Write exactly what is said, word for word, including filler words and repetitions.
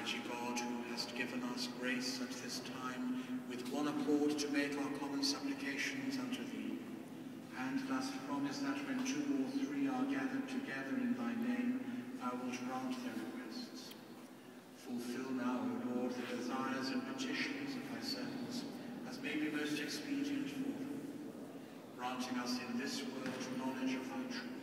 Almighty God, who hast given us grace at this time, with one accord to make our common supplications unto thee, and dost promise that when two or three are gathered together in thy name, thou wilt grant their requests. Fulfill now, O Lord, the desires and petitions of thy servants, as may be most expedient for them, granting us in this world knowledge of thy truth,